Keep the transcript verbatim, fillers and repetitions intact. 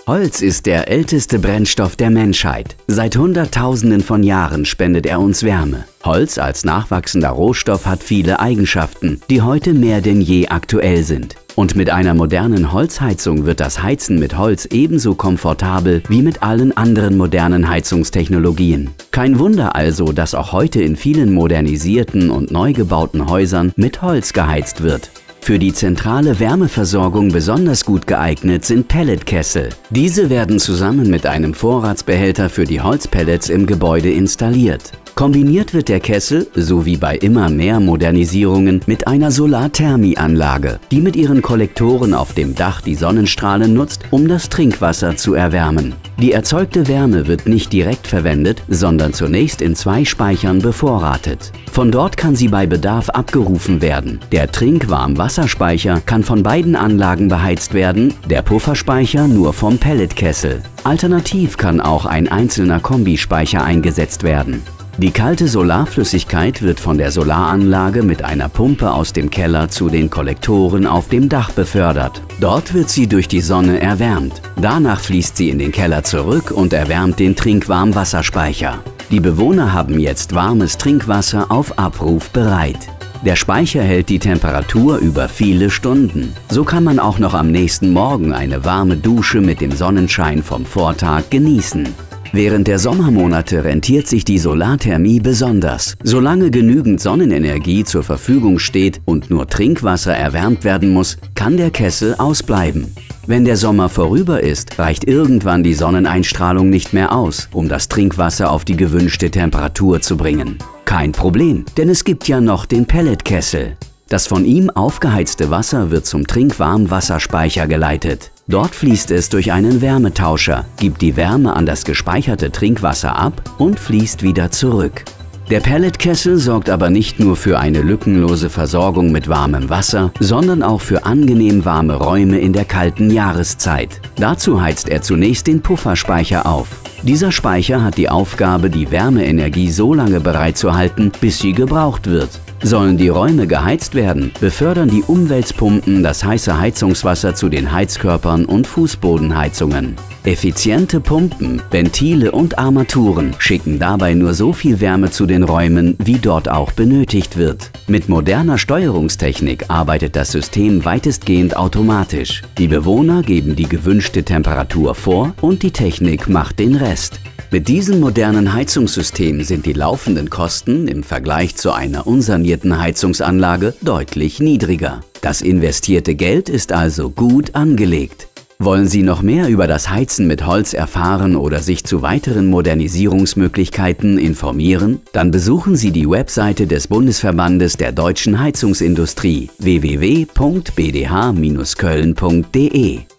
Holz ist der älteste Brennstoff der Menschheit. Seit Hunderttausenden von Jahren spendet er uns Wärme. Holz als nachwachsender Rohstoff hat viele Eigenschaften, die heute mehr denn je aktuell sind. Und mit einer modernen Holzheizung wird das Heizen mit Holz ebenso komfortabel wie mit allen anderen modernen Heizungstechnologien. Kein Wunder also, dass auch heute in vielen modernisierten und neu gebauten Häusern mit Holz geheizt wird. Für die zentrale Wärmeversorgung besonders gut geeignet sind Pelletkessel. Diese werden zusammen mit einem Vorratsbehälter für die Holzpellets im Gebäude installiert. Kombiniert wird der Kessel, so wie bei immer mehr Modernisierungen, mit einer Solarthermieanlage, die mit ihren Kollektoren auf dem Dach die Sonnenstrahlen nutzt, um das Trinkwasser zu erwärmen. Die erzeugte Wärme wird nicht direkt verwendet, sondern zunächst in zwei Speichern bevorratet. Von dort kann sie bei Bedarf abgerufen werden. Der Trinkwarmwasserspeicher kann von beiden Anlagen beheizt werden, der Pufferspeicher nur vom Pelletkessel. Alternativ kann auch ein einzelner Kombispeicher eingesetzt werden. Die kalte Solarflüssigkeit wird von der Solaranlage mit einer Pumpe aus dem Keller zu den Kollektoren auf dem Dach befördert. Dort wird sie durch die Sonne erwärmt. Danach fließt sie in den Keller zurück und erwärmt den Trinkwarmwasserspeicher. Die Bewohner haben jetzt warmes Trinkwasser auf Abruf bereit. Der Speicher hält die Temperatur über viele Stunden. So kann man auch noch am nächsten Morgen eine warme Dusche mit dem Sonnenschein vom Vortag genießen. Während der Sommermonate rentiert sich die Solarthermie besonders. Solange genügend Sonnenenergie zur Verfügung steht und nur Trinkwasser erwärmt werden muss, kann der Kessel ausbleiben. Wenn der Sommer vorüber ist, reicht irgendwann die Sonneneinstrahlung nicht mehr aus, um das Trinkwasser auf die gewünschte Temperatur zu bringen. Kein Problem, denn es gibt ja noch den Pelletkessel. Das von ihm aufgeheizte Wasser wird zum Trinkwarmwasserspeicher geleitet. Dort fließt es durch einen Wärmetauscher, gibt die Wärme an das gespeicherte Trinkwasser ab und fließt wieder zurück. Der Pelletkessel sorgt aber nicht nur für eine lückenlose Versorgung mit warmem Wasser, sondern auch für angenehm warme Räume in der kalten Jahreszeit. Dazu heizt er zunächst den Pufferspeicher auf. Dieser Speicher hat die Aufgabe, die Wärmeenergie so lange bereitzuhalten, bis sie gebraucht wird. Sollen die Räume geheizt werden, befördern die Umwälzpumpen das heiße Heizungswasser zu den Heizkörpern und Fußbodenheizungen. Effiziente Pumpen, Ventile und Armaturen schicken dabei nur so viel Wärme zu den Räumen, wie dort auch benötigt wird. Mit moderner Steuerungstechnik arbeitet das System weitestgehend automatisch. Die Bewohner geben die gewünschte Temperatur vor und die Technik macht den Rest. Mit diesem modernen Heizungssystem sind die laufenden Kosten im Vergleich zu einer unsanierten Heizungsanlage deutlich niedriger. Das investierte Geld ist also gut angelegt. Wollen Sie noch mehr über das Heizen mit Holz erfahren oder sich zu weiteren Modernisierungsmöglichkeiten informieren? Dann besuchen Sie die Webseite des Bundesverbandes der deutschen Heizungsindustrie w w w punkt b d h Bindestrich köln punkt de.